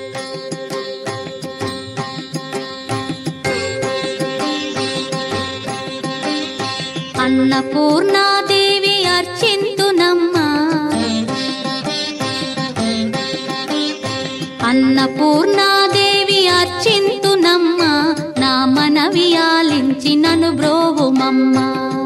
అన్నపూర్ణాదేవి అర్చింతునమ్మా, అన్నపూర్ణాదేవి అర్చింతునమ్మా, నా మనవి ఆలించి నన్ను బ్రోవుమమ్మా.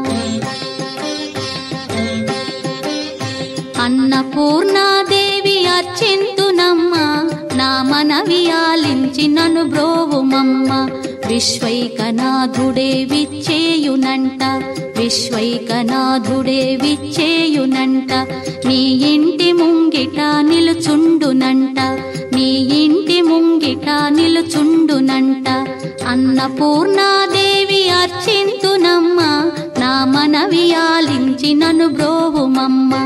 అన్నపూర్ణాదేవి అర్చింతునమ్మా, నా మనవి ఆలించి నన్ను బ్రోవుమమ్మా. విశ్వైకనాథుడే విచ్చేయునంట, విశ్వైకనాథుడే విచ్చేయునంట, నీ ఇంటి ముంగిట నిలుచుండునంట, నీ ఇంటి ముంగిట నిలుచుండునంట. అన్నపూర్ణాదేవి అర్చింతునమ్మా, నా మనవి ఆలించి నన్ను బ్రోవుమమ్మా.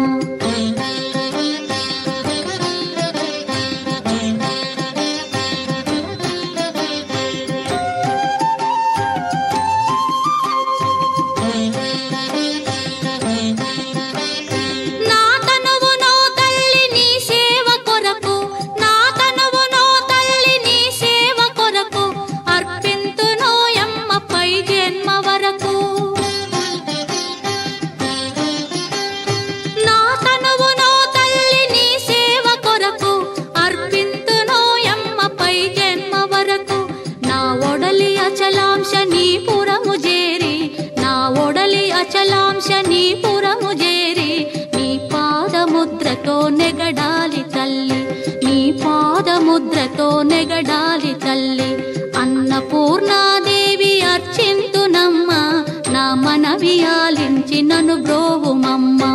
అచలాంశనీపురము చేరి నీ పాదముద్రతో నెగడాలి తల్లి, నీ పాదముద్రతో నెగడాలి తల్లి. అన్నపూర్ణాదేవి అర్చింతునమ్మా, నా మనవి ఆలించి నన్ను బ్రోవుమమ్మా.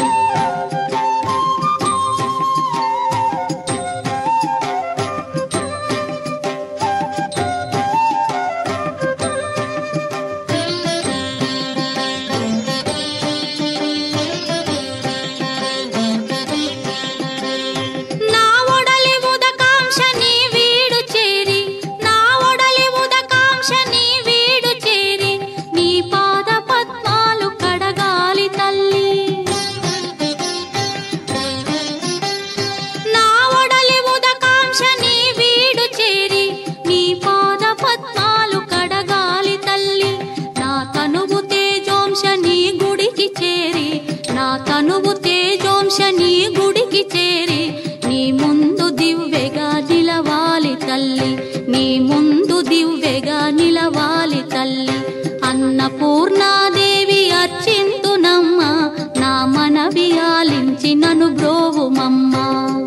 తనువు తేజోంశని గుడికి చేరి నీ ముందు దివ్వెగా నిలవాలి తల్లి, నీ ముందు దివ్వెగా నిలవాలి తల్లి. అన్నపూర్ణాదేవి అర్చింతునమ్మా, నా మనవి ఆలించి నన్ను బ్రోవుమమ్మా.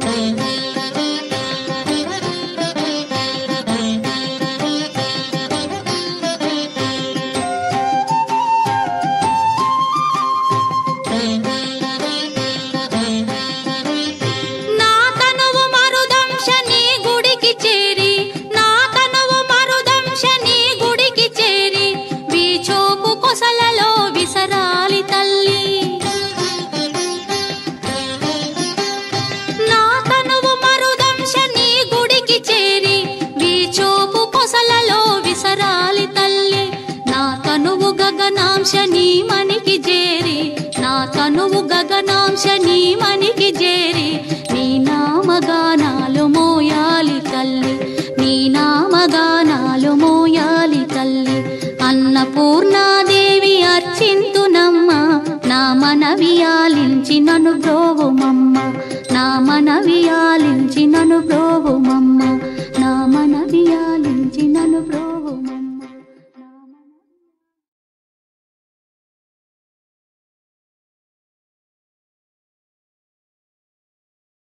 గగనాంశని మనికి చేరి, నా తనువు గగనాంశని మనికి చేరి నీ నామగానాలు మోయాలి తల్లి, నీ నామగానాలు మోయాలి తల్లి. అన్నపూర్ణాదేవి అర్చింతునమ్మా, నా మనవి ఆలించి నన్ను బ్రోవుమమ్మా, నా మనవి ఆలించి